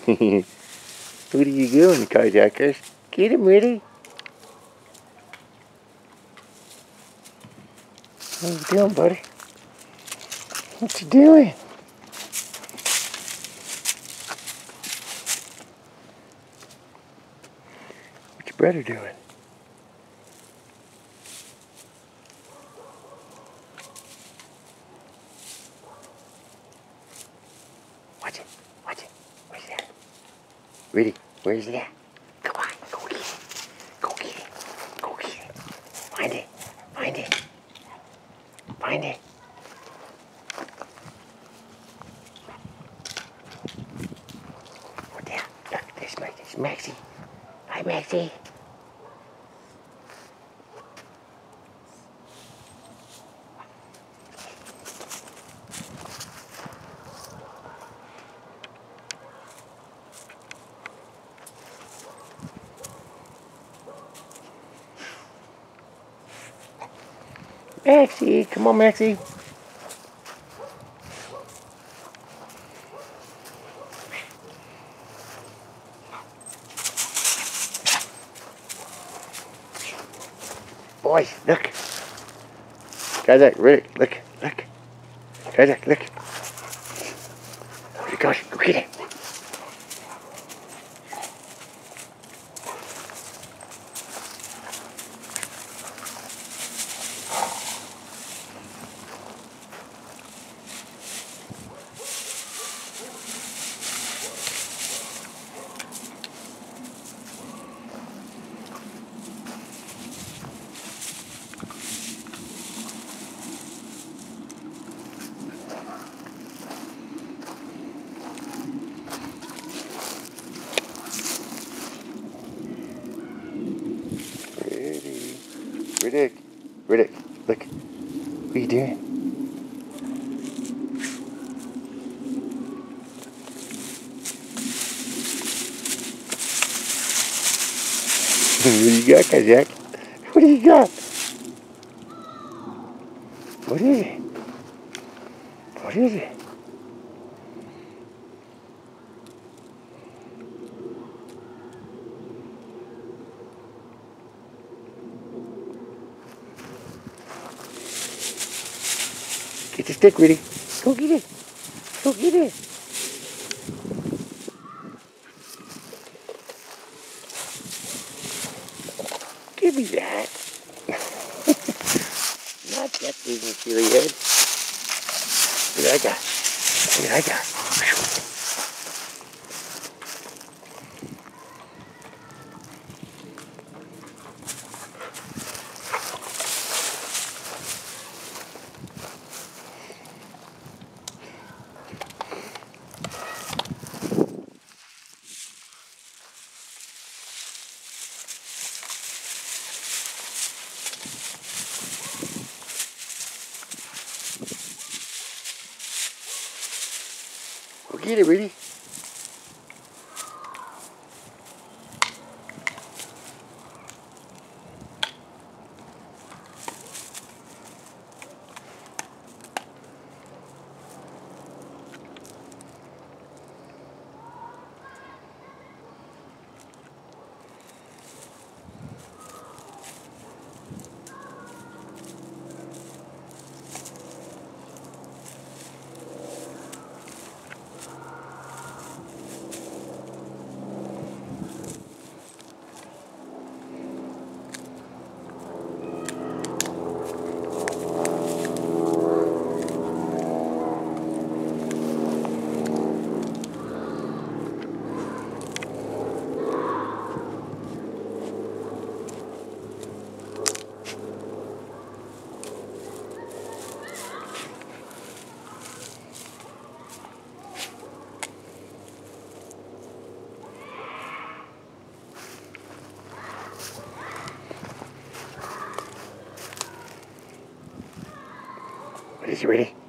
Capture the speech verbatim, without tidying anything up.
What are you doing, Kyzakers? Get him ready. What are you doing, buddy? What you doing? What your brother doing? Watch it. Watch it. Where's it at? Ready? Where's it at? Come on. Go get it. Go get it. Go get it. Find it. Find it. Find it. What the hell? Look, there's Maxie. There's Maxie. Hi, Maxie. Maxie, come on, Maxie. Boys, look. Kyzak Rydik, look, look. Kyzak, look. Oh my gosh, go get it. Rydik, Rydik, look. What are you doing? What do you got, Kyzak? What do you got? What is it? What is it? Get the stick, Rydik. Go get it. Go get it. Give me that. Not that big and silly head. What did I got? What did I got? Go get it, Rydik. Is he ready?